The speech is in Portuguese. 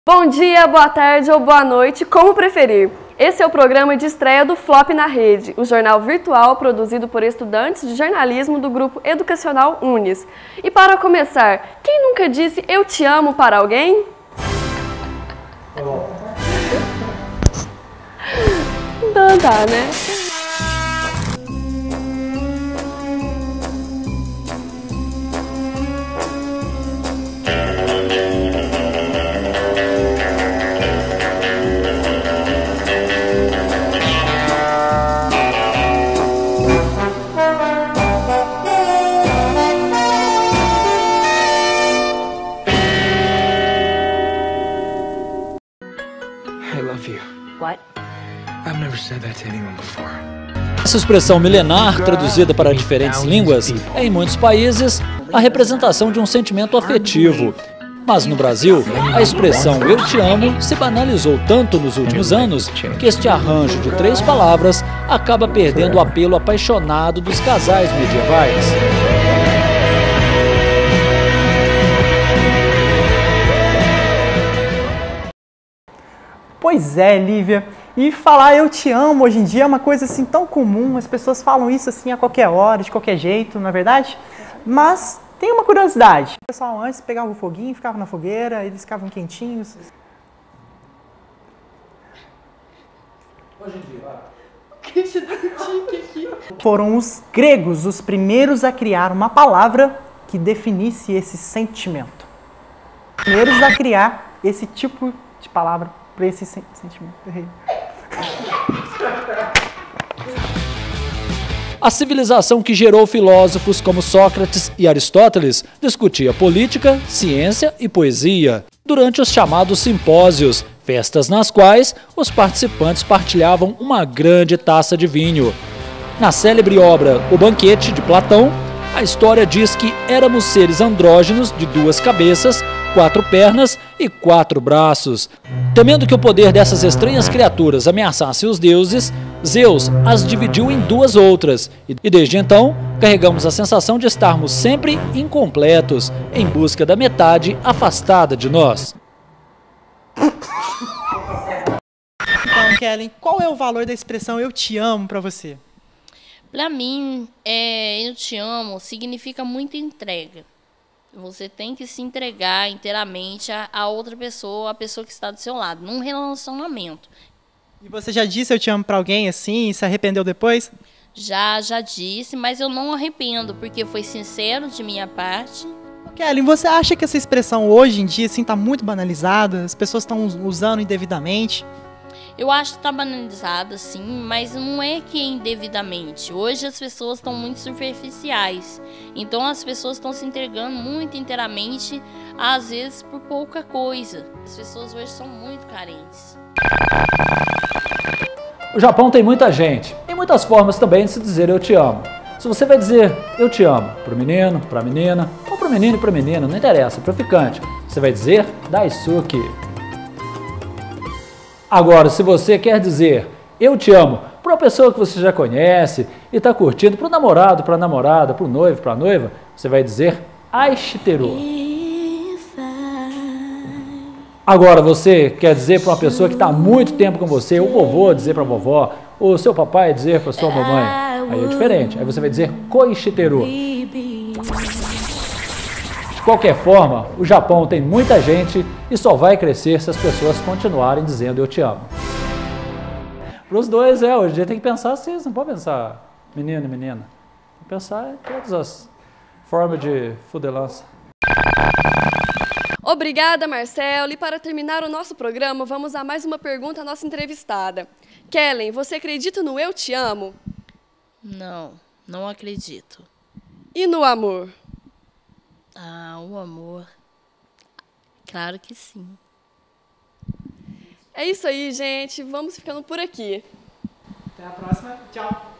Bom dia, boa tarde ou boa noite, como preferir. Esse é o programa de estreia do Flop na Rede, o jornal virtual produzido por estudantes de jornalismo do grupo educacional Unis. E para começar, quem nunca disse eu te amo para alguém? Então tá, né? Essa expressão milenar, traduzida para diferentes línguas, é em muitos países a representação de um sentimento afetivo. Mas no Brasil, a expressão eu te amo se banalizou tanto nos últimos anos que este arranjo de 3 palavras acaba perdendo o apelo apaixonado dos casais medievais. Pois é, Lívia. E falar eu te amo hoje em dia é uma coisa assim tão comum, as pessoas falam isso assim a qualquer hora, de qualquer jeito, não é verdade? Mas tem uma curiosidade. O pessoal antes pegava o foguinho, ficava na fogueira, eles ficavam quentinhos. Hoje em dia, Foram os gregos os primeiros a criar uma palavra que definisse esse sentimento. Primeiros a criar esse tipo de palavra para esse sentimento. A civilização que gerou filósofos como Sócrates e Aristóteles discutia política, ciência e poesia durante os chamados simpósios, festas nas quais os participantes partilhavam uma grande taça de vinho. Na célebre obra O Banquete, de Platão, a história diz que éramos seres andrógenos de 2 cabeças, 4 pernas e 4 braços. Temendo que o poder dessas estranhas criaturas ameaçasse os deuses, Zeus as dividiu em 2 outras, e desde então carregamos a sensação de estarmos sempre incompletos, em busca da metade afastada de nós. Então, Kellen, qual é o valor da expressão eu te amo para você? Para mim, eu te amo significa muita entrega. Você tem que se entregar inteiramente a outra pessoa, a pessoa que está do seu lado, num relacionamento. E você já disse eu te amo para alguém assim e se arrependeu depois? Já disse, mas eu não arrependo, porque foi sincero de minha parte. Kellen, você acha que essa expressão hoje em dia assim, está muito banalizada? As pessoas estão usando indevidamente? Eu acho que está banalizada, sim, mas não é que é indevidamente. Hoje as pessoas estão muito superficiais. Então as pessoas estão se entregando muito inteiramente, às vezes por pouca coisa. As pessoas hoje são muito carentes. O Japão tem muita gente e muitas formas também de se dizer eu te amo. Se você vai dizer eu te amo para o menino, para a menina, ou para o menino e para a menina, não interessa, para o ficante, você vai dizer daisuke. Agora, se você quer dizer eu te amo para uma pessoa que você já conhece e está curtindo, para o namorado, para a namorada, para o noivo, para a noiva, você vai dizer aishiteru. Agora, você quer dizer para uma pessoa que está há muito tempo com você, o vovô dizer para a vovó, ou o seu papai dizer para a sua mamãe, aí é diferente, aí você vai dizer koishiteru. De qualquer forma, o Japão tem muita gente e só vai crescer se as pessoas continuarem dizendo eu te amo. Para os dois, hoje em dia tem que pensar assim, você não pode pensar menino e menina. Tem que pensar em todas as formas de fudelança. Obrigada, Marcelo. E para terminar o nosso programa, vamos a mais uma pergunta à nossa entrevistada. Kellen, você acredita no eu te amo? Não acredito. E no amor? O amor, claro que sim. É isso aí, gente. Vamos ficando por aqui. Até a próxima. Tchau.